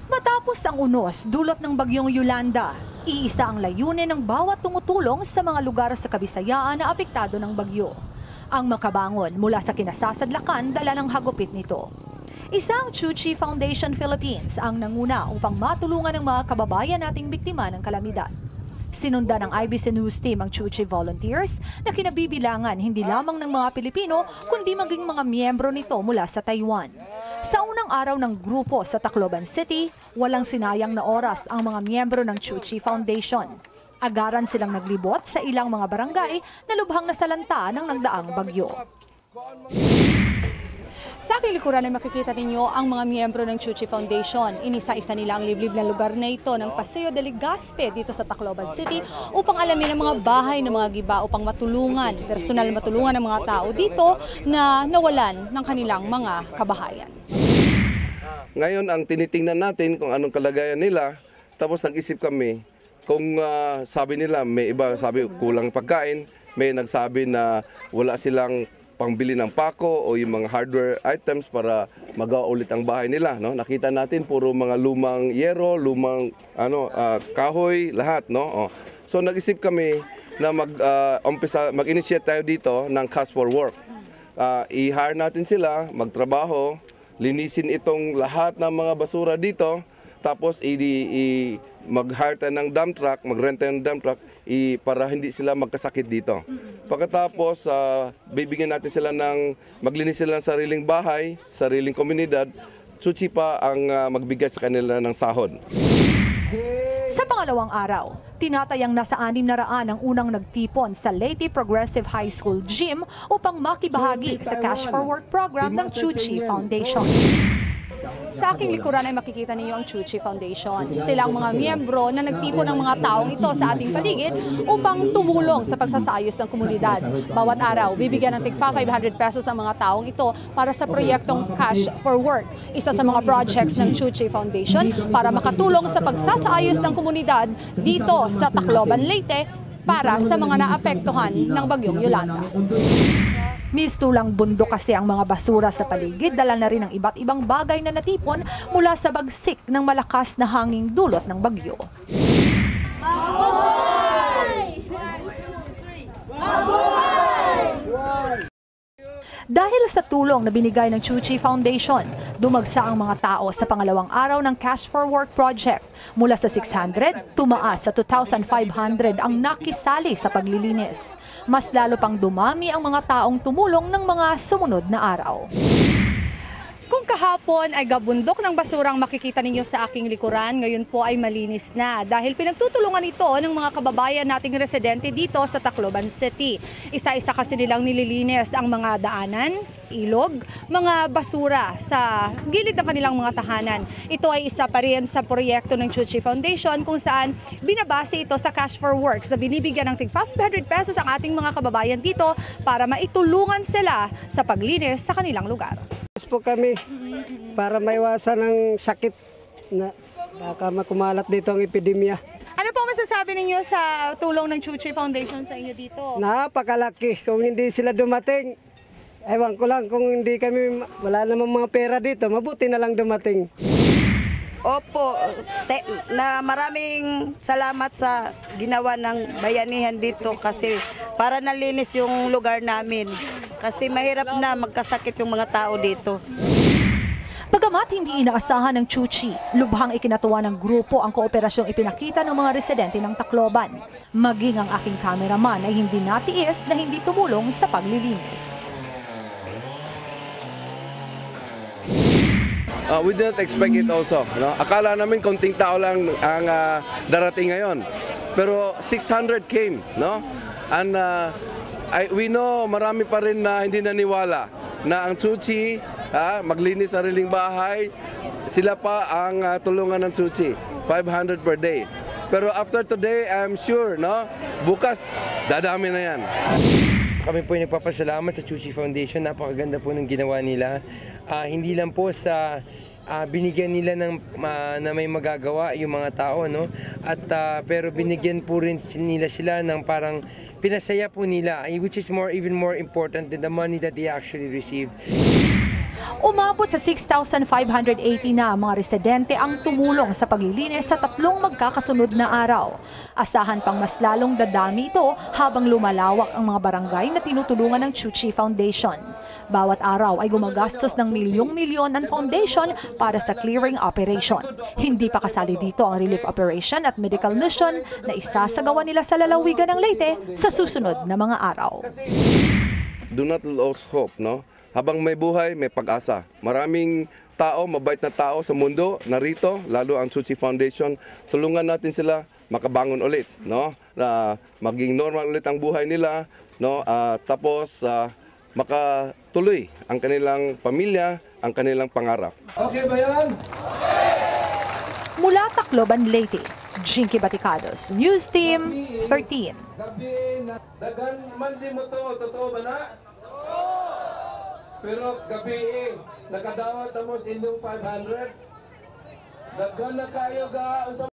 Matapos ang unos dulot ng bagyong Yolanda, iisa ang layunin ng bawat tumutulong sa mga lugar sa Kabisayaan na apektado ng bagyo. Ang makabangon mula sa kinasasadlakan dala ng hagupit nito. Isang Chuchi Foundation Philippines ang nanguna upang matulungan ng mga kababayan nating biktima ng kalamidad. Sinundan ng IBC News Team ang Chuchi Volunteers na kinabibilangan hindi lamang ng mga Pilipino kundi maging mga miyembro nito mula sa Taiwan. Sa unang araw ng grupo sa Tacloban City, walang sinayang na oras ang mga miyembro ng Chuchi Foundation. Agaran silang naglibot sa ilang mga barangay na lubhang nasalanta ng nagdaang bagyo. Sa aking likuran ay makikita ninyo ang mga miyembro ng Chuchi Foundation. Inisa-isa nila ang liblib na lugar na ito ng Paseo de Legazpi dito sa Tacloban City upang alamin ang mga bahay ng mga giba upang personal matulungan ng mga tao dito na nawalan ng kanilang mga kabahayan. Ngayon ang tinitingnan natin kung anong kalagayan nila, tapos nag-isip kami kung sabi nila may iba sabi kulang pagkain, may nagsabi na wala silang pangbili ng pako o yung mga hardware items para magawa ulit ang bahay nila, no? Nakita natin puro mga lumang yero, lumang kahoy, lahat, no? Oh. So nag-isip kami na mag-initiate tayo dito ng Cash for Work. I-hire natin sila, magtrabaho, linisin itong lahat ng mga basura dito, tapos mag-hire tayo ng dump truck, mag-rent tayo ng dump truck para hindi sila magkasakit dito. Pagkatapos, bibigyan natin sila maglinis sila ng sariling bahay, sariling komunidad, Chuchi pa ang magbigay sa kanila ng sahod. Sa pangalawang araw, tinatayang nasa 600 ang unang nagtipon sa Leyte Progressive High School Gym upang makibahagi sa Cash for Work program ng Chuchi Foundation. Sa aking likuran ay makikita ninyo ang Chuchi Foundation. Sila ang mga miyembro na nagtipon ng mga taong ito sa ating paligid upang tumulong sa pagsasayos ng komunidad. Bawat araw, bibigyan ng tigpa 500 pesos ang mga taong ito para sa proyektong Cash for Work, isa sa mga projects ng Chuchi Foundation para makatulong sa pagsasayos ng komunidad dito sa Tacloban, Leyte para sa mga naapektuhan ng bagyong Yolanda. Mistulang bundok kasi ang mga basura sa paligid, dala na rin ang iba't ibang bagay na natipon mula sa bagsik ng malakas na hanging dulot ng bagyo. Dahil sa tulong na binigay ng Chuchi Foundation, dumagsa ang mga tao sa pangalawang araw ng Cash for Work project. Mula sa 600, tumaas sa 2,500 ang nakisali sa paglilinis. Mas lalo pang dumami ang mga taong tumulong ng mga sumunod na araw. Kung kahapon ay gabundok ng basurang makikita ninyo sa aking likuran, ngayon po ay malinis na dahil pinagtutulungan ito ng mga kababayan nating residente dito sa Tacloban City. Isa-isa kasi nilang nililinis ang mga daanan, ilog, mga basura sa gilid ng kanilang mga tahanan. Ito ay isa pa rin sa proyekto ng Chuchi Foundation kung saan binabase ito sa Cash for Works na binibigyan ng tig 500 pesos ang ating mga kababayan dito para maitulungan sila sa paglinis sa kanilang lugar. Po kami para maiwasan ng sakit na baka makumalat dito ang epidemya. Ano po masasabi ninyo sa tulong ng Chuchi Foundation sa inyo dito? Napakalaki. Kung hindi sila dumating, ewan ko lang kung hindi kami, wala namang mga pera dito, mabuti na lang dumating. Opo, maraming salamat sa ginawa ng bayanihan dito kasi para nalinis yung lugar namin. Kasi mahirap na magkasakit yung mga tao dito. Bagamat hindi inaasahan ng Chuchi, lubhang ikinatuwa ng grupo ang kooperasyong ipinakita ng mga residente ng Tacloban. Maging ang aking cameraman ay hindi natiis na hindi tumulong sa paglilinis. We did not expect it also. No? Akala namin konting tao lang ang darating ngayon. Pero 600 came. No? And we know marami pa rin na hindi naniwala na ang Chuchi, maglinis sa sariling bahay, sila pa ang tulungan ng Chuchi. 500 per day. Pero after today, I'm sure, no? Bukas, dadami na yan. Kami po ay nagpapasalamat sa Chuchi Foundation. Napakaganda po ng ginawa nila. Hindi lang po sa binigyan nila na may magagawa yung mga tao, no? At pero binigyan po rin nila sila ng parang pinasaya po nila, which is even more important than the money that they actually received. Umabot sa 6,580 na ang mga residente ang tumulong sa paglilinis sa 3 magkakasunod na araw. Asahan pang mas lalong dadami ito habang lumalawak ang mga barangay na tinutulungan ng Chuchi Foundation. Bawat araw ay gumagastos ng milyong-milyon ang foundation para sa clearing operation. Hindi pa kasali dito ang relief operation at medical mission na isasagawa nila sa lalawigan ng Leyte sa susunod na mga araw. Do not lose hope, no? Habang may buhay, may pag-asa. Maraming tao, mabait na tao sa mundo narito, lalo ang Chuchi Foundation. Tulungan natin sila makabangon ulit, no? Na maging normal ulit ang buhay nila, no? Tapos makatuloy ang kanilang pamilya, ang kanilang pangarap. Okay ba yan? Mula Tacloban, Leyte, Jinky Baticados, News Team 13. Gabi na dagan man di mo to, totoo ba na? Pero gabi nakadawat mo sa inyong 500. Dagan na kayo ga